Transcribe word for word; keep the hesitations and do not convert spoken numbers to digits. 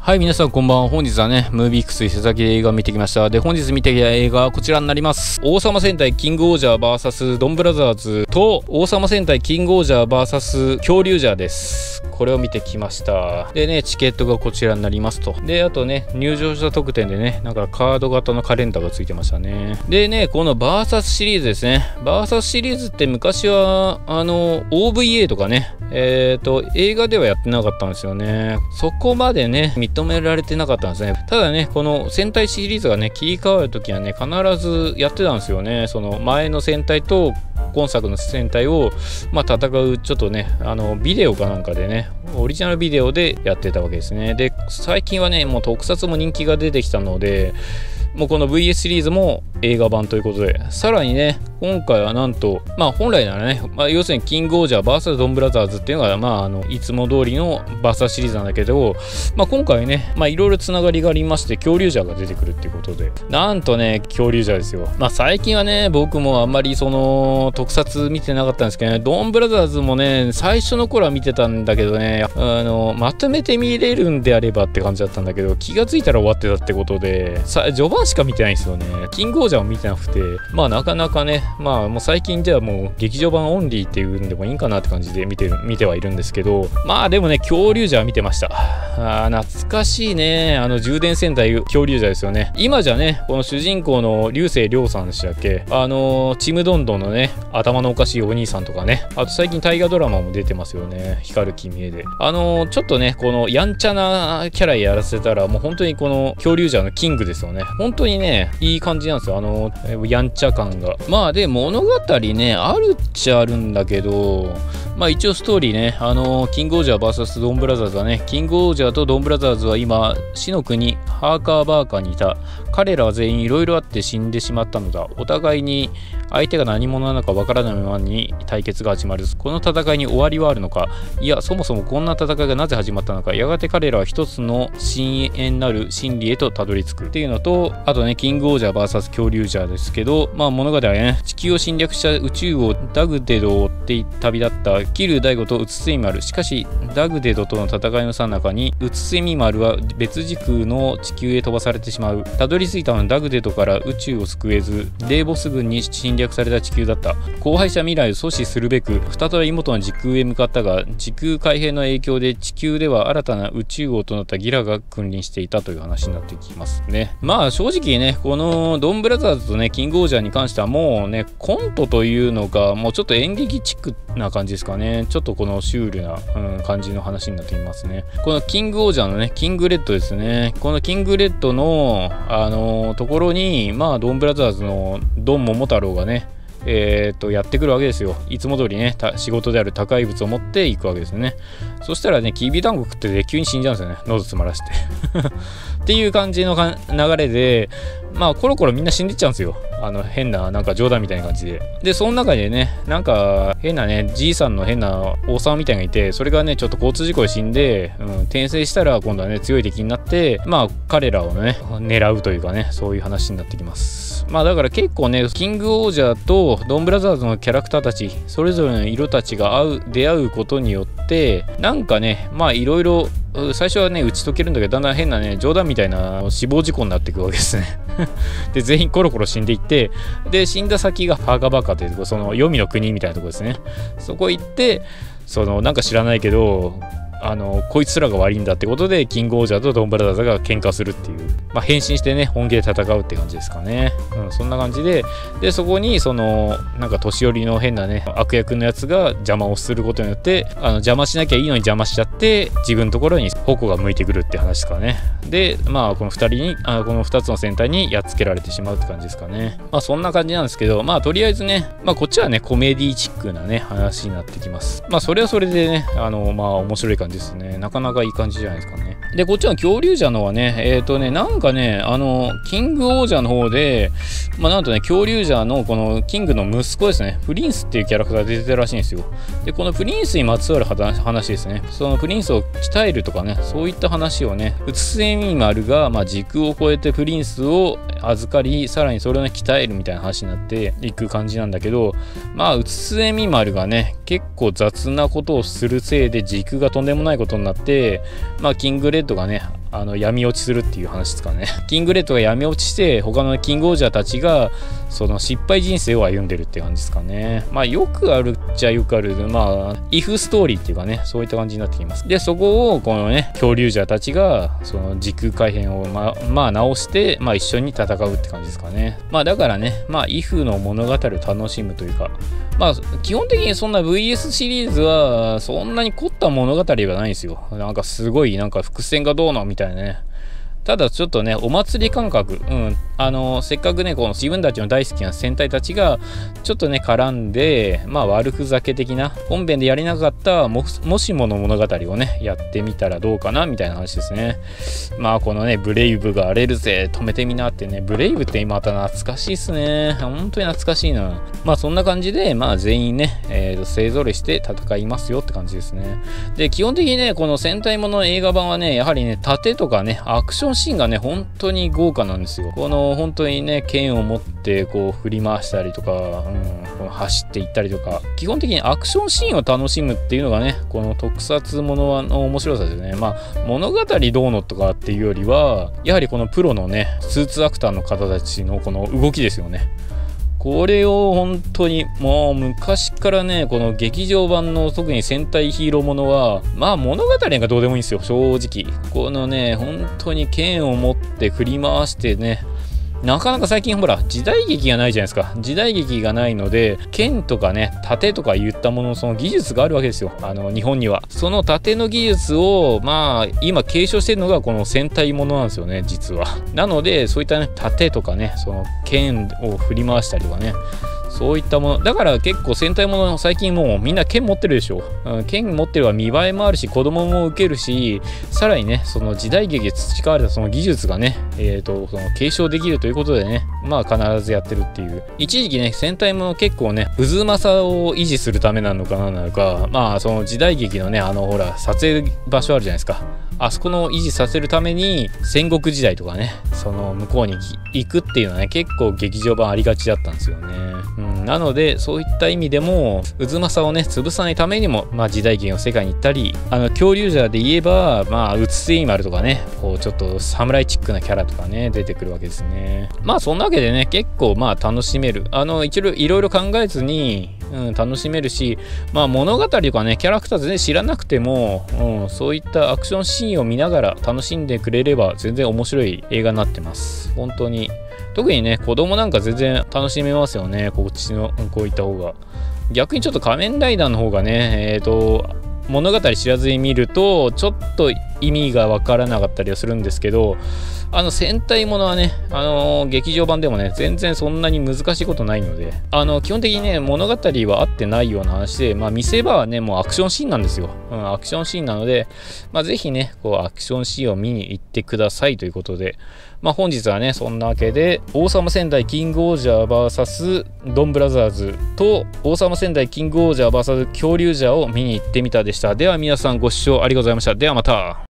はい、皆さんこんばんは。本日はね、ムービー X 伊勢崎で映画を見てきました。で、本日見てきた映画はこちらになります。王様戦隊キングオージャー ブイエス ドンブラザーズと王様戦隊キングオージャー ブイエス 恐竜ジャーです。これを見てきました。でね、チケットがこちらになりますと。で、あとね、入場者特典でね、なんかカード型のカレンダーがついてましたね。でね、この ブイエス シリーズですね。ブイエス シリーズって昔は、あの、オーブイエー とかね、えっと、映画ではやってなかったんですよね。そこまでね、認められてなかったんですね。ただね、この戦隊シリーズがね、切り替わるときはね、必ずやってたんですよね。その前の戦隊と今作の戦隊を、まあ、戦う、ちょっとね、あの、ビデオかなんかでね、オリジナルビデオでやってたわけですね。で、最近はね、もう特撮も人気が出てきたので、もうこの ブイエス シリーズも映画版ということで、さらにね、今回はなんと、まあ本来ならね、まあ、要するにキングオージャー ブイエス ドンブラザーズっていうのが、まああの、いつも通りの ブイエス シリーズなんだけど、まあ今回ね、まあいろいろつながりがありまして、恐竜ジャーが出てくるっていうことで、なんとね、恐竜ジャーですよ。まあ最近はね、僕もあんまりその、特撮見てなかったんですけどね、ドンブラザーズもね、最初の頃は見てたんだけどね、あの、まとめて見れるんであればって感じだったんだけど、気がついたら終わってたってことで、さ、序盤しか見てないんですよね。キングオージャーも見てなくて、まあなかなかね、まあもう最近ではもう劇場版オンリーっていうんでもいいんかなって感じで見てる、見てはいるんですけど、まあでもね、恐竜ジャー見てました。あー、懐かしいね。あの充電戦隊恐竜ジャーですよね。今じゃね、この主人公の流星涼さんでしたっけ、あのー、ちむどんどんのね、頭のおかしいお兄さんとかね、あと最近大河ドラマも出てますよね。光る君へで。あのー、ちょっとね、このやんちゃなキャラやらせたら、もう本当にこの恐竜ジャーのキングですよね。本当にね、いい感じなんですよ。あのやんちゃ感が。まあで物語ね、あるっちゃあるんだけど、まあ一応ストーリーね、あのキングオージャー ブイエス ドンブラザーズはね、キングオージャーとドンブラザーズは今死の国ハーカーバーカーにいた。彼らは全員いろいろあって死んでしまったのだ。お互いに相手が何者なのかわからないままに対決が始まる。この戦いに終わりはあるのか、いやそもそもこんな戦いがなぜ始まったのか、やがて彼らは一つの深淵なる真理へとたどり着くっていうのと、あとね、キングオージャー ブイエス 恐竜ジャーですけど、まあ物語はね、地球を侵略した宇宙王ダグデドを追って旅立ったキルダイゴとウツスイミマル。しかしダグデドとの戦いのさなかにウツスイミマルは別時空の地球へ飛ばされてしまう。たどり着いたのはダグデドから宇宙を救えずデーボス軍に侵略された地球だった。荒廃した未来を阻止するべく再び元の時空へ向かったが、時空開閉の影響で地球では新たな宇宙王となったギラが君臨していたという話になってきますね。まあ正直ね、このドンブラザーズとね、キングオージャーに関してはもうね、コントというのか、もうちょっと演劇チックな感じですかね。ちょっとこのシュールな、うん、感じの話になっていますね。このキングオージャーのね、キングレッドですね。このキングレッドの、あのー、ところに、まあ、ドンブラザーズのドン桃太郎がね、えー、とやってくるわけですよ。いつも通りね、仕事である高い物を持っていくわけですね。そしたらね、きびだんご食ってて急に死んじゃうんですよね。喉詰まらしてっていう感じの流れで、まあコロコロみんな死んでっちゃうんですよ。あの変ななんか冗談みたいな感じで。でその中でね、なんか変なね、じいさんの変な王様みたいなのがいて、それがねちょっと交通事故で死んで、うん、転生したら今度はね強い敵になって、まあ彼らをね狙うというかね、そういう話になってきます。まあだから結構ね、キングオージャーとドンブラザーズのキャラクターたちそれぞれの色たちが会う出会うことによって、なんかね、まあいろいろ最初はね打ち解けるんだけど、だんだん変なね冗談みたいな死亡事故になっていくわけですねで全員コロコロ死んでいって、で死んだ先がハーカーバーカーというところ、その黄泉の国みたいなところですね。そこ行って、そのなんか知らないけど、あのこいつらが悪いんだってことでキングオージャーとドンブラザーズが喧嘩するっていう、まあ、変身してね本気で戦うって感じですかね。うん、そんな感じで、でそこにそのなんか年寄りの変なね悪役のやつが邪魔をすることによって、あの邪魔しなきゃいいのに邪魔しちゃって自分のところに矛が向いてくるって話ですかね。でまあこのふたりにあこのふたつの戦隊にやっつけられてしまうって感じですかね。まあそんな感じなんですけど、まあとりあえずね、まあこっちはねコメディチックなね話になってきます。まあそれはそれでね、あのまあ面白い感じですね。なかなかいい感じじゃないですかね。でこっちの恐竜ジャーのはね、えっとねなんかね、あのキングオージャーの方で、まあなんとね恐竜ジャーのこのキングの息子ですね、プリンスっていうキャラクターが出てたらしいんですよ。でこのプリンスにまつわる話ですね。そのプリンスを鍛えるとかね、そういった話をね、ウツスエミマルがまあ時空を超えてプリンスを預かり、さらにそれをね鍛えるみたいな話になっていく感じなんだけど、まあウツスエミマルがね結構雑なことをするせいで時空がとんでもないことになって、まあキングレッドがねあの闇落ちするっていう話ですかね。キングレッドが闇落ちして他のキングオージャーたちがその失敗人生を歩んでるって感じですかね。まあよくあるっちゃよくある、まあイフストーリーっていうかね、そういった感じになってきます。でそこをこのね恐竜ジャーたちがその時空改変をまあ、まあ、直して、まあ、一緒に戦うって感じですかね。まあだからね、まあイフの物語を楽しむというか、まあ基本的にそんな ブイエス シリーズはそんなに凝った物語ではないんですよ。なんかすごいなんか伏線がどうのみたいなね。ただちょっとねお祭り感覚、うん、あのせっかくねこの自分たちの大好きな戦隊たちがちょっとね絡んで、まあ悪ふざけ的な本編でやれなかったももしもの物語をねやってみたらどうかなみたいな話ですね。まあこのねブレイブが荒れるぜ止めてみなってね、ブレイブってまた懐かしいっすね。本当に懐かしいな。まあそんな感じでまあ全員ね、えー、勢ぞろいして戦いますよって感じですね。で基本的にねこの戦隊もの映画版はねやはりね盾とかねアクションシーンがね本当に豪華なんですよ。この本当にね剣を持ってこう振り回したりとか、うん、この走っていったりとか、基本的にアクションシーンを楽しむっていうのがねこの特撮ものの面白さですね。まあ物語どうのとかっていうよりはやはりこのプロのねスーツアクターの方たちのこの動きですよね。これを本当にもう昔からねこの劇場版の特に戦隊ヒーローものはまあ物語がどうでもいいんですよ正直。このね本当に剣を持って振り回してね、なかなか最近ほら時代劇がないじゃないですか。時代劇がないので剣とかね盾とか言ったもののその技術があるわけですよ、あの日本には。その盾の技術をまあ今継承してるのがこの戦隊ものなんですよね実は。なのでそういったね盾とかねその剣を振り回したりとかね、そういったものだから結構戦隊もの最近もうみんな剣持ってるでしょ、うん、剣持ってるは見栄えもあるし子供も受けるし、さらにねその時代劇で培われたその技術がね、えーとその継承できるということでね、まあ必ずやってるっていう。一時期ね戦隊もの結構ね渦政を維持するためなのかななのか、まあその時代劇のねあのほら撮影場所あるじゃないですか、あそこの維持させるために戦国時代とかねその向こうに行くっていうのはね結構劇場版ありがちだったんですよね、うん、なのでそういった意味でも渦政をね潰さないためにも、まあ、時代劇の世界に行ったり、あの恐竜ジャーで言えばまあうつせい丸とかねこうちょっと侍チックなキャラとかね出てくるわけですね。まあそんなわけでね結構まあ楽しめる、あの一応いろいろ考えずにうん、楽しめるし、まあ物語とかねキャラクター全然知らなくても、うん、そういったアクションシーンを見ながら楽しんでくれれば全然面白い映画になってます。本当に特にね子供なんか全然楽しめますよね、こっちのこういった方が。逆にちょっと仮面ライダーの方がねえっと物語知らずに見るとちょっと意味がわからなかったりはするんですけど、あの戦隊ものはね、あのー、劇場版でもね全然そんなに難しいことないので、あのー、基本的にね物語は合ってないような話で、まあ見せ場はねもうアクションシーンなんですよ、うん、アクションシーンなので、まあ、ぜひねこうアクションシーンを見に行ってくださいということで、まあ本日はねそんなわけで王様戦隊キングオージャー ブイエス ドンブラザーズと王様戦隊キングオージャー ブイエス 恐竜ジャーを見に行ってみたでした。では皆さんご視聴ありがとうございました。ではまた。